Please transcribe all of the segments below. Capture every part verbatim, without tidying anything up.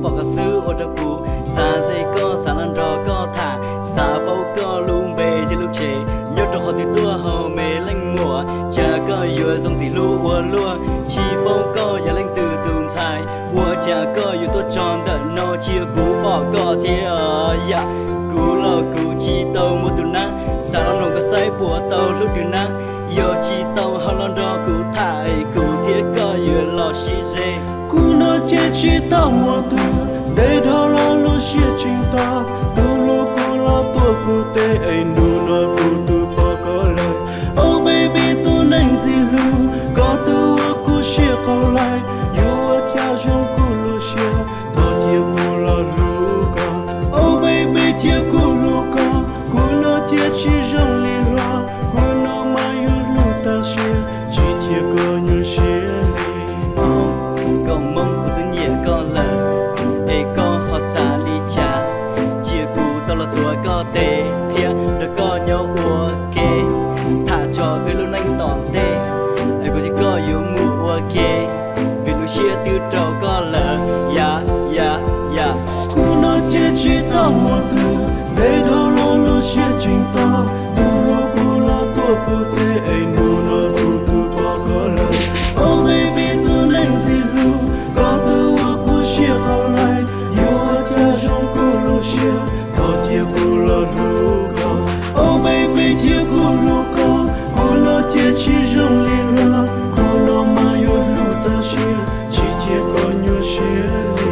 bỏ cả sư ô trâu cú xa dây có xa lăn rò có thả xa bầu có lung bề thì lúc chế nhớ trong họ thì tua hầu mê lanh mùa chả có vừa giống gì lũ ua lua chỉ bầu có giờ lanh từ tường thai ua chả có vừa tôi tròn đợi nó chia cú bỏ có thế ở dạ cú lo cú chi tàu một tuần na xa lăn rò có say bùa tàu lúc từ na yo chi tàu họ lăn rò cú thải cú thiết có vừa lo xí dê cú nó chết chi tàu một tuần để đó lo lo xí trình ta tu lo cú lo tua cú tê ai nu nó cú tu bỏ có lời oh baby tu nành gì lu có tu cú xí có lại yo cha trong cú lo xí thọ chiều cú lo lu có oh baby chiều cú lu có cú nó chết chi trong li loa cú nó mai yo lu ta xí chỉ chiều có nhu xí còn mong của tôi nhẹ con lời ê con họ xa ly cha chia cú tao là tuổi có tê thia đã có nhau ua kê thả cho với luôn anh toàn tê ai có chỉ có yêu mu ua kê vì lúc chia từ trâu có lỡ ya ya ya cú nó chết chỉ tao một thứ để đó lo lo chia trình ta tu lo cú lo tua cú tê ai nu nó cú tu bỏ có lời oh baby tu nên gì lu có tu cú chia có lại yêu cha trong cú lo chia thọ chia cú lo lu có oh baby chia cú lu có cú nó chia chỉ trong li loa cú nó mà yêu lu ta chia chỉ chia có nhu chia li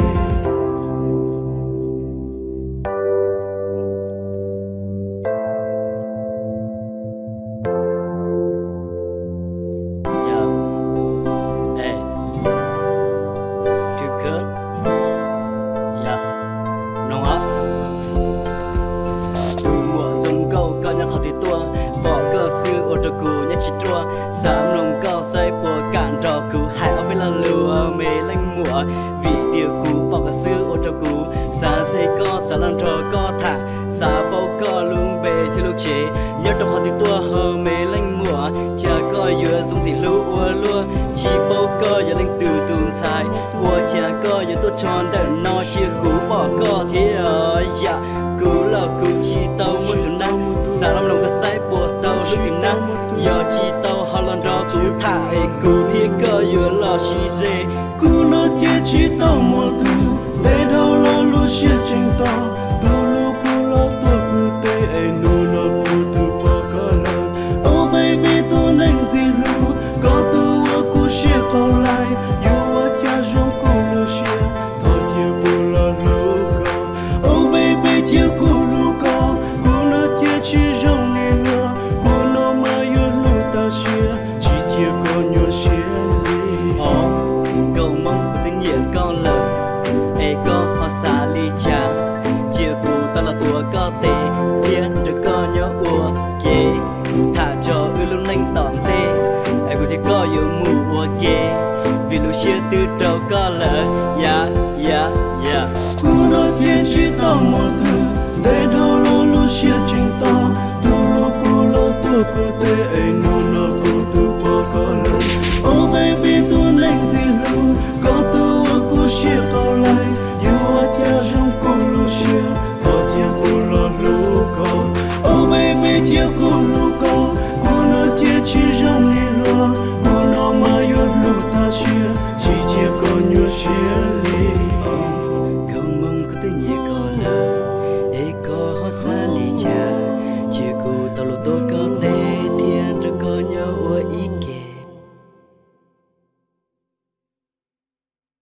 sám lồng cao say bùa cản trò cú hai ở bên là lừa mê lanh mùa vì điều cú bỏ cả xưa ô trò cú xa dây co xa lăn trò co thả xa bầu co luôn bề thì lúc chế nhớ trong họ thì tua hờ mê lanh mùa chả có vừa giống gì lũ ua lua chỉ bầu co giờ lanh từ tường sai ua chả có vừa tôi tròn đợi nó chia cú bỏ co thế ở dạ cú là cú chi tàu một tuần năm xa lắm lồng cả say bùa tàu lúc tuần năm giờ chi tàu họ lần đó cú thải cú thiết cơ vừa lo xí dê cú nó chết chỉ tao một thứ để đâu lo lu xí trình ta tu lu cú lo tua cú tê ai nu nó cú tu bỏ có lời oh baby tu nên gì lu có tu cú xí có lại yêu cha trong cú lu xí thọ chiều cú lo lu có oh baby chiều cú lu có cú nó chết chỉ trong ni loa cú nó mà yêu lu ta xí chỉ chiều có nhu xí li cầu mong của tiếng nhẹ con lời ê con họ xa ly cha chia cú ta là tuổi có tê thiên được có nhớ ua kê thả cho ư luôn anh tọn tê ai có chỉ có yêu mu ua kê vì lúc chia từ trâu có lỡ ya ya ya cú nó thiên chỉ tao một thứ để đâu lo lu chia trình ta tu lo cú lo tua cú tê ai nu nó cú tu bỏ có